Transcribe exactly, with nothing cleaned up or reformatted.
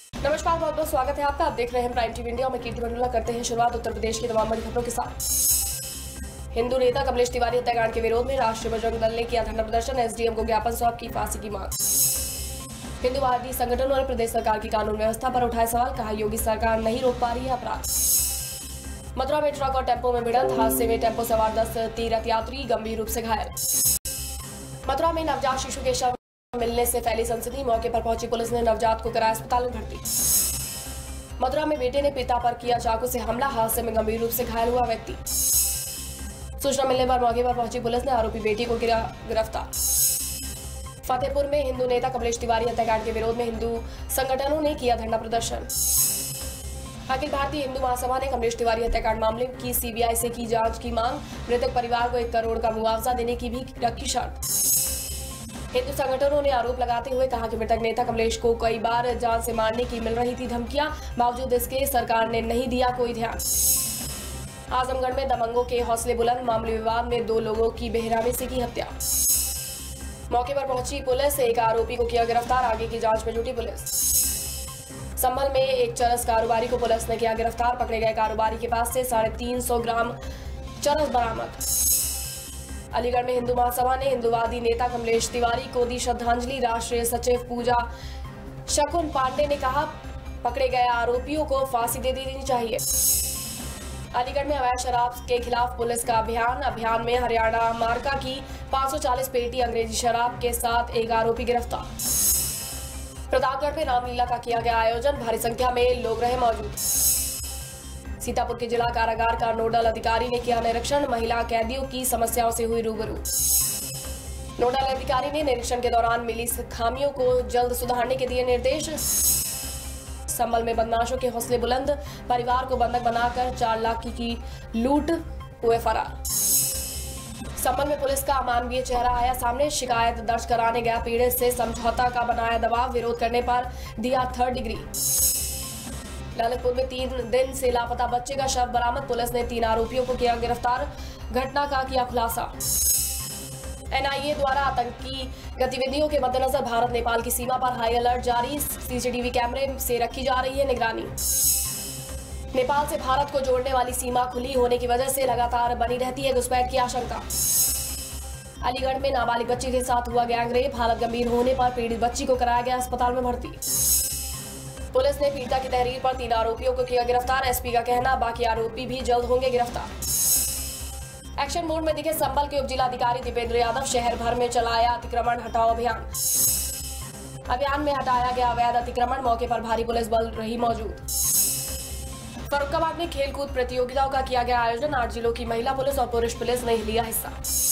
नमस्कार, बहुत बहुत स्वागत है आपका। आप देख रहे हैं प्राइम टीवी इंडिया में कीर्ति मंडला। करते हैं शुरुआत उत्तर प्रदेश की तमाम बड़ी खबरों के साथ। हिंदू नेता कमलेश तिवारी हत्याकांड के विरोध में राष्ट्रीय बजरंग दल ने किया धरना प्रदर्शन। एसडीएम को ज्ञापन सौंप की फांसी की मांग। हिंदूवादी संगठनों ने प्रदेश सरकार की कानून व्यवस्था पर उठाए सवाल। कहा, योगी सरकार नहीं रोक पा रही है अपराध। मथुरा में ट्रक और टेम्पो में भिड़ंत। हादसे में टेम्पो सवार दस तीर्थ यात्री गंभीर रूप से घायल। मथुरा में नवजात शिशु के शव मिलने से फैली सनसनी। मौके पर पहुंची पुलिस ने नवजात को कराया अस्पताल में भर्ती। मथुरा में बेटे ने पिता पर किया चाकू से हमला। हादसे में गंभीर रूप से घायल हुआ व्यक्ति। सूचना मिलने पर मौके पर पहुंची पुलिस ने आरोपी बेटी को किया गिरफ्तार। फतेहपुर में हिंदू नेता कमलेश तिवारी हत्याकांड के विरोध में हिंदू संगठनों ने किया धरना प्रदर्शन। अखिल भारतीय हिंदू महासभा ने कमलेश तिवारी हत्याकांड मामले की सीबीआई से की जांच की मांग। मृतक परिवार को एक करोड़ का मुआवजा देने की भी रखी शर्त। हिंदू संगठनों ने आरोप लगाते हुए कहा कि मृतक नेता कमलेश को कई बार जान से मारने की मिल रही थी धमकियां, बावजूद इसके सरकार ने नहीं दिया कोई ध्यान। आजमगढ़ में दबंगों के हौसले बुलंद। मामले विवाद में दो लोगों की बेरहमी से की हत्या। मौके पर पहुंची पुलिस, एक आरोपी को किया गिरफ्तार। आगे की जांच में जुटी पुलिस। संभल में एक चरस कारोबारी को पुलिस ने किया गिरफ्तार। पकड़े गए कारोबारी के पास से साढ़े तीन सौ ग्राम चरस बरामद। अलीगढ़ में हिंदू महासभा ने हिंदूवादी नेता कमलेश तिवारी को दी श्रद्धांजलि। राष्ट्रीय सचिव पूजा शकुन पांडे ने कहा, पकड़े गए आरोपियों को फांसी दे देनी चाहिए। अलीगढ़ में अवैध शराब के खिलाफ पुलिस का अभियान। अभियान में हरियाणा मार्का की पाँच सौ चालीस पेटी अंग्रेजी शराब के साथ एक आरोपी गिरफ्तार। प्रतापगढ़ में रामलीला का किया गया आयोजन। भारी संख्या में लोग रहे मौजूद। सीतापुर के जिला कारागार का नोडल अधिकारी ने किया निरीक्षण। महिला कैदियों की समस्याओं से हुई रूबरू। नोडल अधिकारी ने निरीक्षण के दौरान मिली खामियों को जल्द सुधारने के दिए निर्देश। संभल में बदमाशों के हौसले बुलंद। परिवार को बंधक बनाकर चार लाख की, की लूट, हुए फरार। संभल में पुलिस का अमानवीय चेहरा आया सामने। शिकायत दर्ज कराने गया पीड़ित से समझौता का बनाया दबाव। विरोध करने पर दिया थर्ड डिग्री। ललितपुर में तीन दिन से लापता बच्चे का शव बरामद। पुलिस ने तीन आरोपियों को किया गिरफ्तार। घटना का किया खुलासा। एनआईए द्वारा आतंकी गतिविधियों के मद्देनजर भारत नेपाल की सीमा पर हाई अलर्ट जारी। सीसीटीवी कैमरे से रखी जा रही है निगरानी। नेपाल से भारत को जोड़ने वाली सीमा खुली होने की वजह से लगातार बनी रहती है घुसपैठ की आशंका। अलीगढ़ में नाबालिग बच्ची के साथ हुआ गैंगरेप। हालत गंभीर होने पर पीड़ित बच्ची को कराया गया अस्पताल में भर्ती। पुलिस ने पीड़िता की तहरीर पर तीन आरोपियों को किया गिरफ्तार। एसपी का कहना, बाकी आरोपी भी जल्द होंगे गिरफ्तार। एक्शन मोड में दिखे संभल के उपजिलाधिकारी दीपेंद्र यादव। शहर भर में चलाया अतिक्रमण हटाओ अभियान। अभियान में हटाया गया अवैध अतिक्रमण। मौके पर भारी पुलिस बल रही मौजूद। फर्रुखाबाद में खेलकूद प्रतियोगिताओं का किया गया आयोजन। आठ जिलों की महिला पुलिस और पुरुष पुलिस ने लिया हिस्सा।